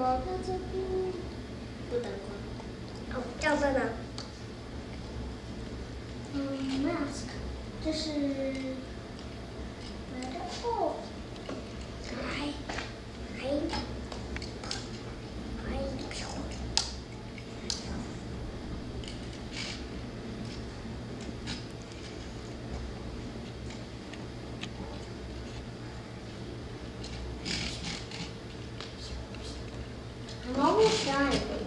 吗？ 在这边。 不灯光。 哦，这样在哪？ mask， 这是来的哦。 哎， 毛不下一个。